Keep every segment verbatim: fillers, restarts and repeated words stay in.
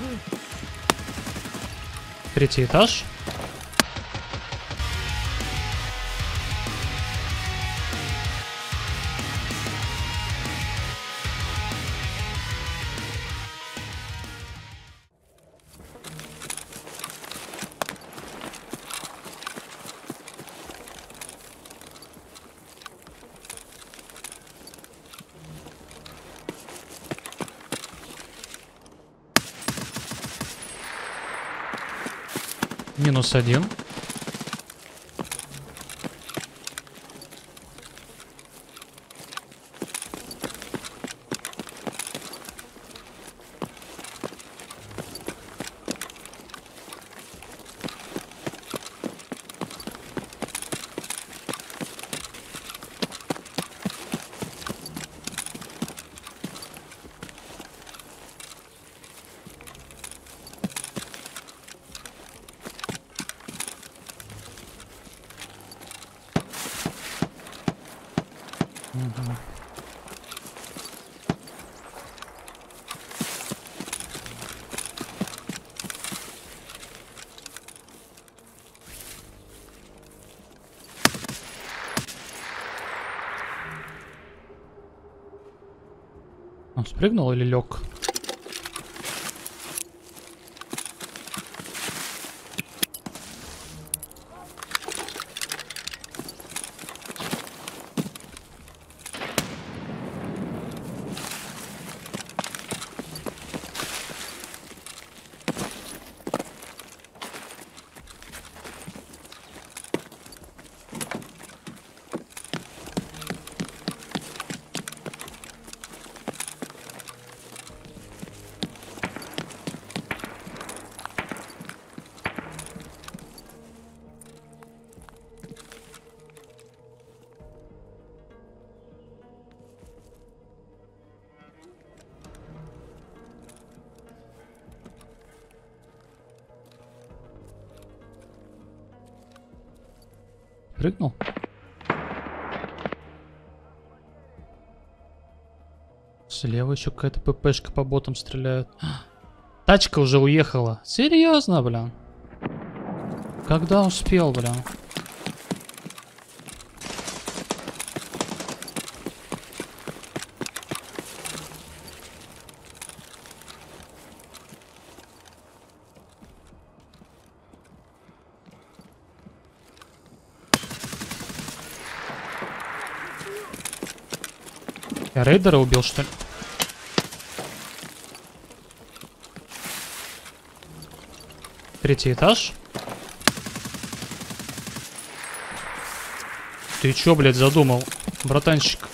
Третий этаж. Минус один. Угу. Он спрыгнул или лег? Прыгнул? Слева еще какая-то ППшка по ботам стреляет. Тачка уже уехала. Серьезно, блин? Когда успел, блин? Я рейдера убил, что ли? Третий этаж. Ты чё, блядь, задумал, братанчик?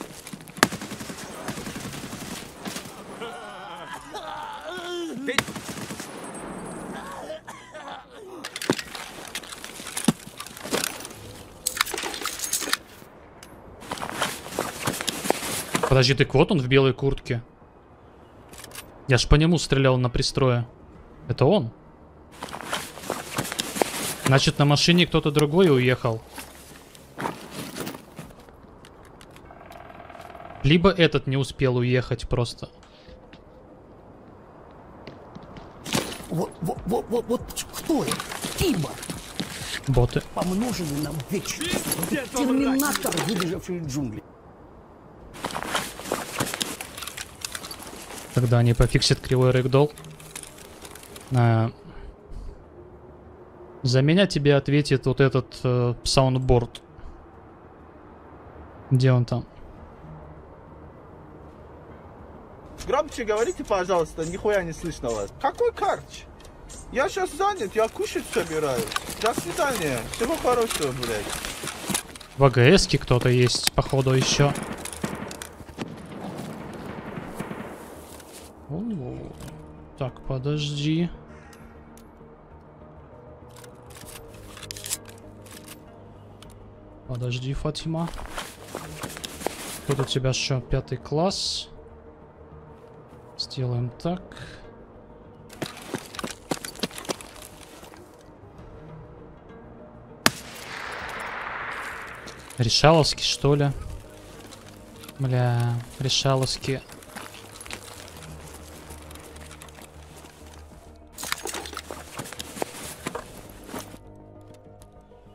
Подожди, так вот он в белой куртке. Я ж по нему стрелял на пристрое. Это он? Значит, на машине кто-то другой уехал. Либо этот не успел уехать просто. Вот, вот, вот, вот, вот кто это? Киборг. Боты. Помноженный на вечность. Терминатор, выбежавший из джунглей. Когда они пофиксят кривой рэгдолл. А, за меня тебе ответит вот этот э, саундборд. Где он там? Громче говорите, пожалуйста, нихуя не слышно вас. Какой карч? Я сейчас занят, я кушать собираюсь. До свидания. Всего хорошего, блядь. В АГСке кто-то есть, походу, еще. О, так, подожди. Подожди, Фатима. Тут у тебя что, пятый класс. Сделаем так. Решаловский, что ли? Бля, решаловский.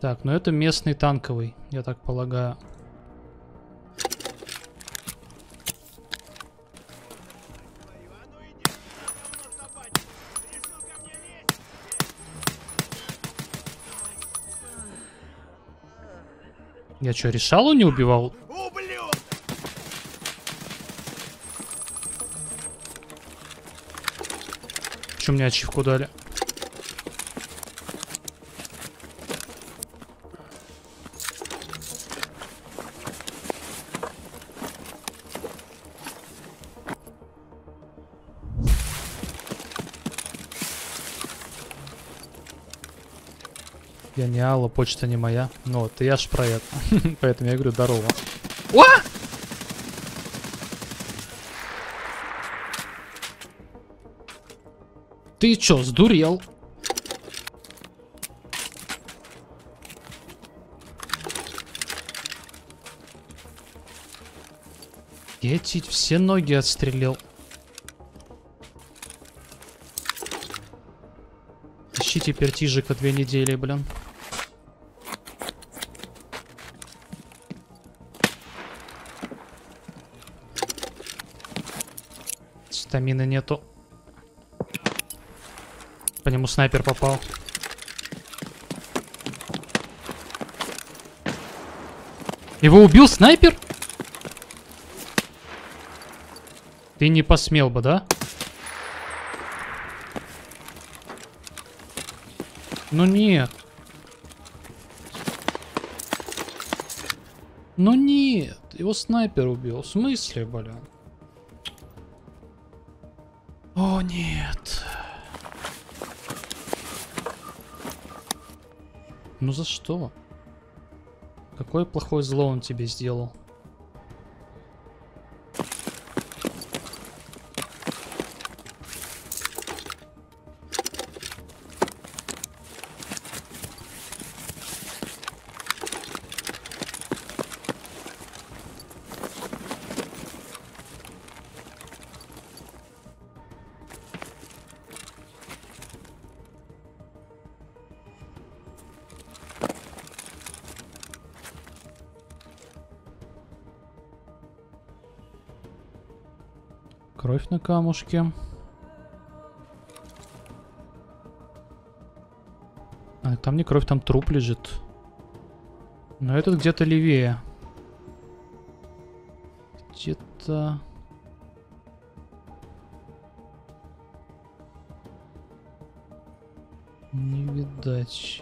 Так, ну это местный танковый, я так полагаю. Я что, решалу не убивал? Че мне ачивку дали? Я не Алла, почта не моя. Ну вот, я ж про это. Поэтому я говорю здорово. О! Ты чё, сдурел? Я эти все ноги отстрелил. Ищи теперь Тижика две недели, блин. Стамины нету. По нему снайпер попал. Его убил снайпер? Ты не посмел бы, да? Ну нет. Ну нет. Его снайпер убил. В смысле, блин? О, нет. Ну за что? Какое плохое зло он тебе сделал? Кровь на камушке. А, там не кровь, там труп лежит. Но этот где-то левее. Где-то... Не видать.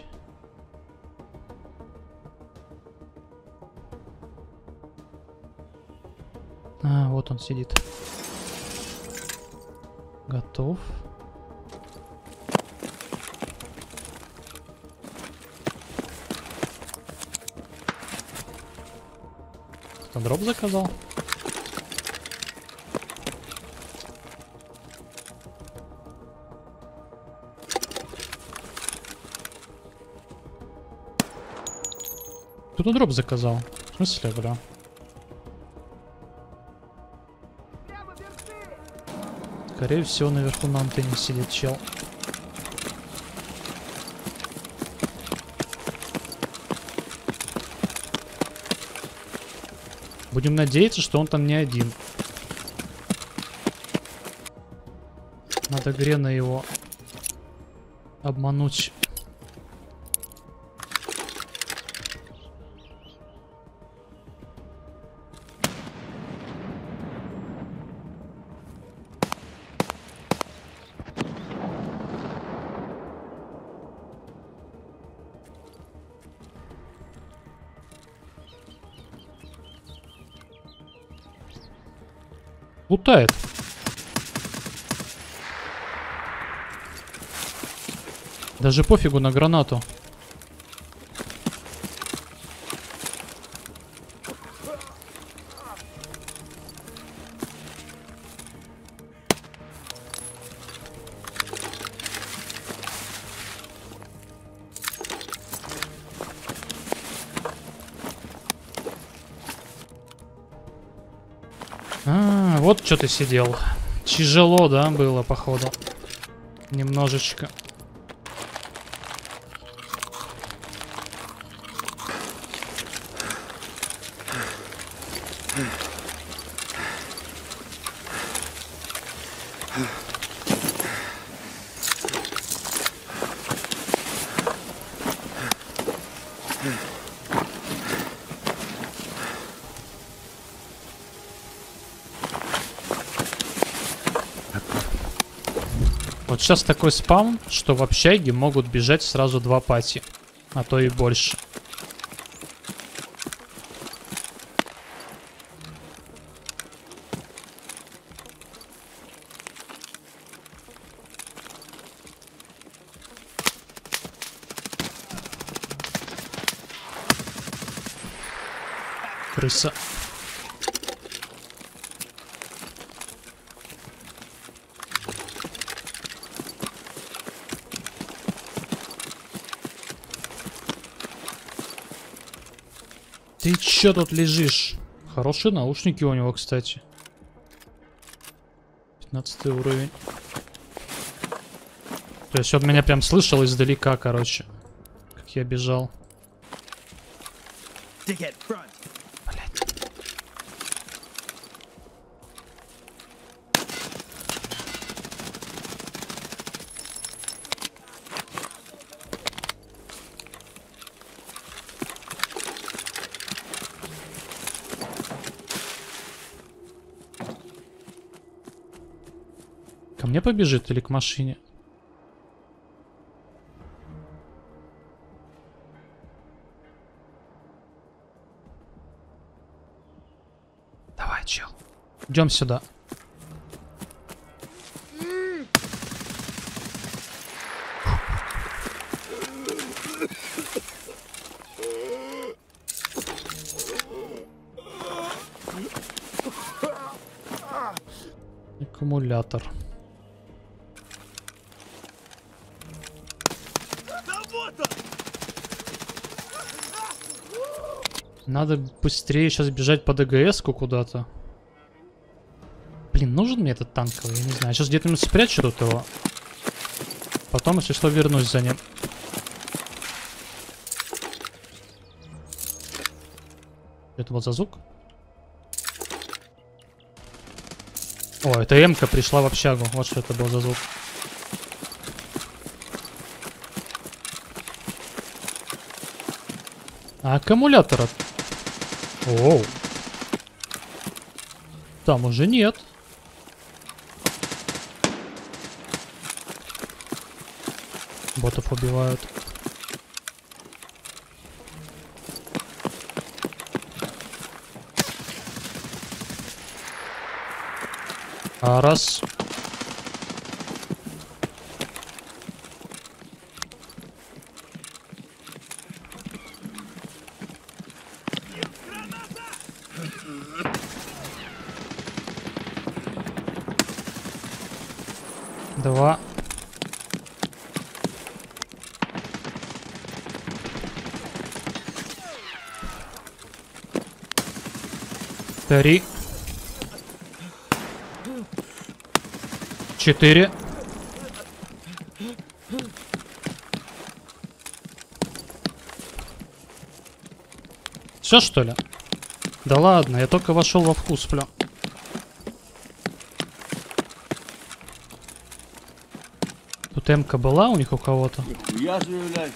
А, вот он сидит. Готов. Кто дроп заказал? Кто-то дроп заказал. В смысле, бля? Скорее всего, наверху на антенне сидит чел. Будем надеяться, что он там не один. Надо Грена его обмануть. Лутает. Даже пофигу на гранату. А, вот что ты сидел. Тяжело, да, было, походу. Немножечко. Вот сейчас такой спам, что в общаге могут бежать сразу два пати, а то и больше. Крыса. Ты чё тут лежишь? Хорошие наушники у него, кстати. пятнадцатый уровень. То есть он меня прям слышал издалека, короче. Как я бежал. Блядь. Ко мне побежит или к машине? Давай, чел. Идем сюда. Аккумулятор. Надо быстрее сейчас бежать по ДГС-ку куда-то. Блин, нужен мне этот танковый? Я не знаю. Сейчас где-то спрячу тут его. Потом, если что, вернусь за ним. Это вот за звук? О, это М-ка пришла в общагу. Вот что это был за звук. А аккумулятора... Оу. Там уже нет. Ботов убивают. А раз. Два. Три. Четыре. Все, что ли? Да ладно, я только вошел во вкус, бля. Тут М-ка была у них у кого-то? Я же, блядь.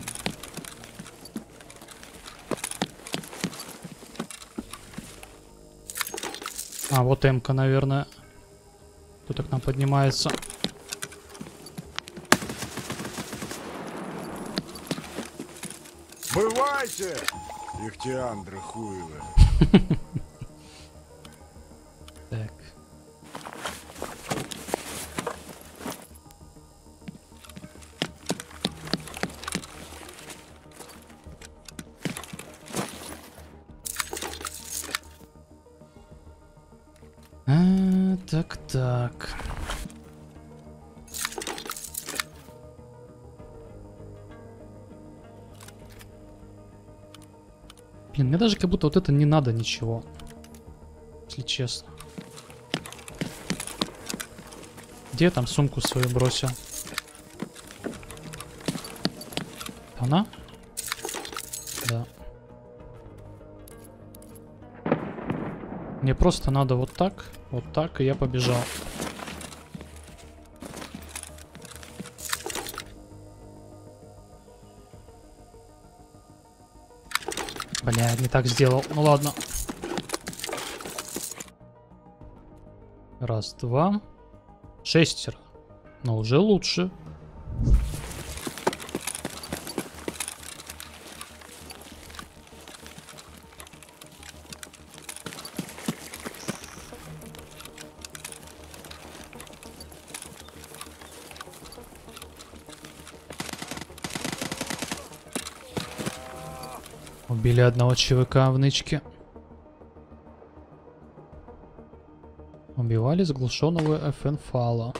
А, вот М-ка, наверное. Кто-то к нам поднимается. Бывайте, ихтиандры хуевы. Так. А, так, так. Блин, мне даже как будто вот это не надо ничего. Если честно. Где я там сумку свою бросил? Она? Да. Мне просто надо вот так, вот так, и я побежал. Бля, не так сделал. Ну ладно. Раз, два. Шестеро. Но уже лучше. Убили одного ЧВК в нычке. Убивали заглушенного эф эн фала.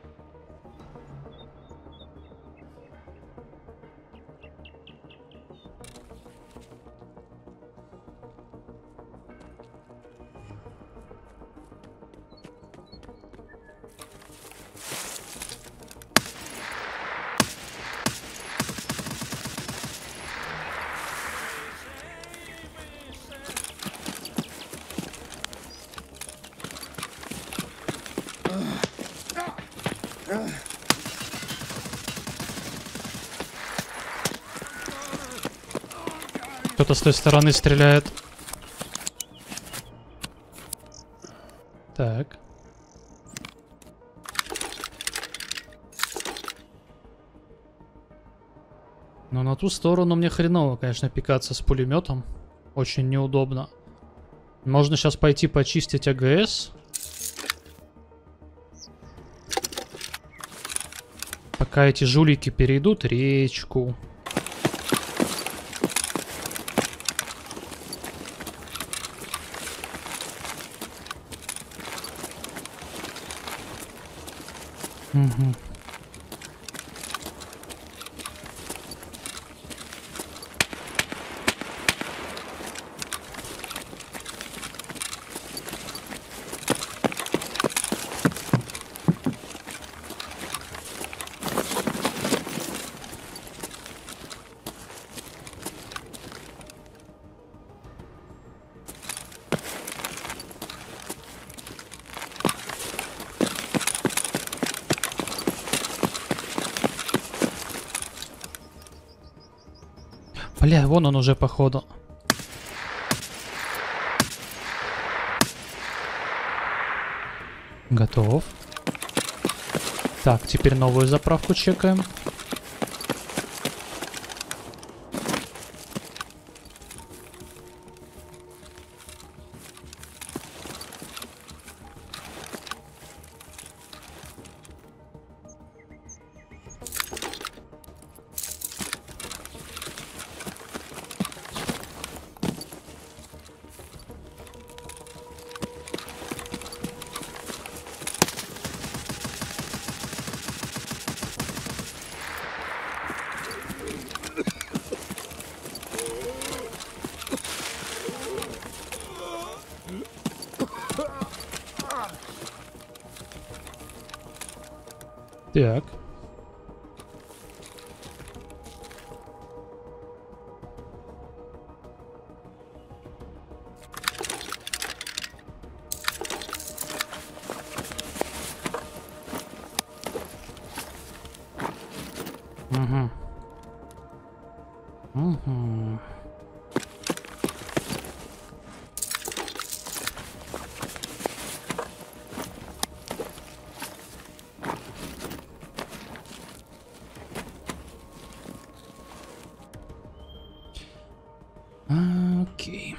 Кто-то с той стороны стреляет. Так. Но на ту сторону мне хреново, конечно, пикаться с пулеметом. Очень неудобно. Можно сейчас пойти почистить а гэ эс. Пока эти жулики перейдут речку. Угу. Бля, вон он уже, походу. Готов. Так, теперь новую заправку чекаем. Так. Угу. Угу. Окей.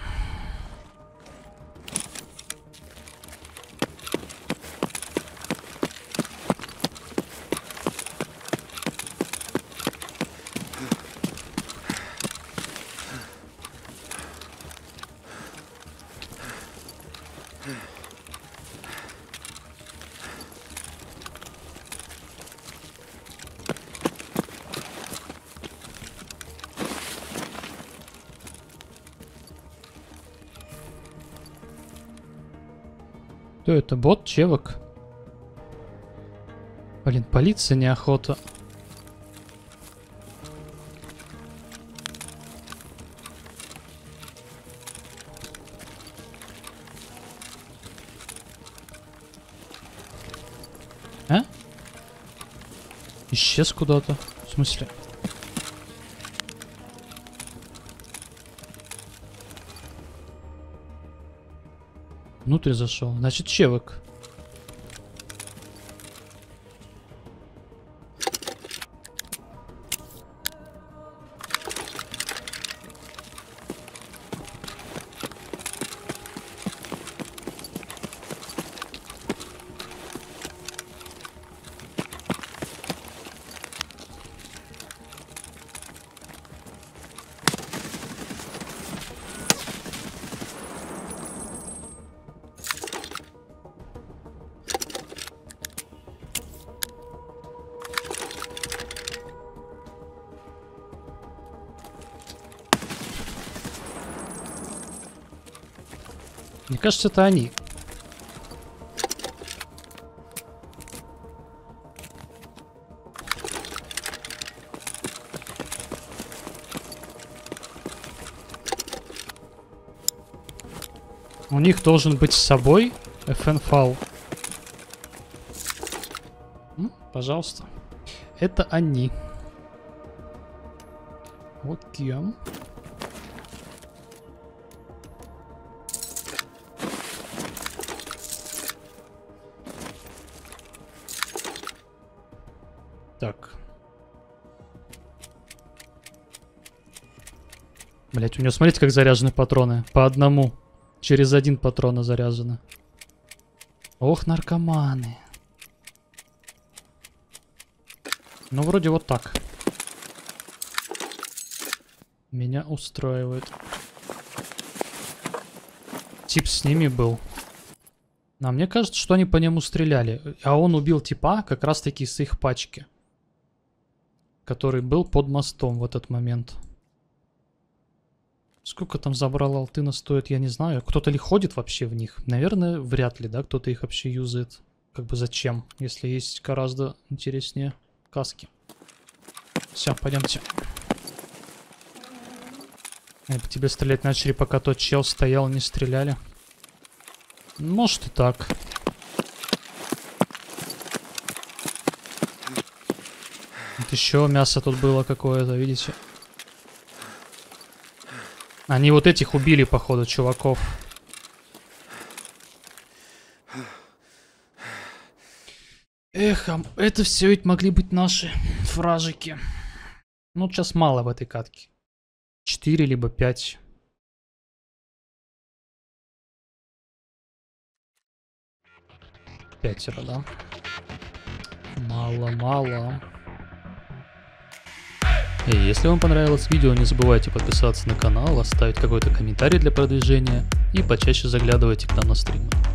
Кто это? Бот? Чевок? Блин, полиция неохота. А? Исчез куда-то. В смысле? Внутрь зашел. Значит, чевок. Мне кажется, это они. У них должен быть с собой эф эн файл. М, пожалуйста. Это они. Окей. Так. Блять, у него смотрите, как заряжены патроны. По одному. Через один патрона заряжены. Ох, наркоманы. Ну, вроде вот так. Меня устраивает. Тип с ними был. А мне кажется, что они по нему стреляли. А он убил типа как раз таки с их пачки. Который был под мостом в этот момент. Сколько там забрал алтына стоит, я не знаю. Кто-то ли ходит вообще в них? Наверное, вряд ли, да? Кто-то их вообще юзает. Как бы зачем? Если есть гораздо интереснее каски. Все, пойдемте. Они по тебе стрелять начали, пока тот чел стоял, не стреляли. Может и так. Вот еще мясо тут было какое-то, видите? Они вот этих убили, походу, чуваков. Эх, а это все ведь могли быть наши фражики. Ну, сейчас мало в этой катке. Четыре либо пять. Пятеро, да? Мало-мало. И если вам понравилось видео, не забывайте подписаться на канал, оставить какой-то комментарий для продвижения и почаще заглядывайте к нам на стримы.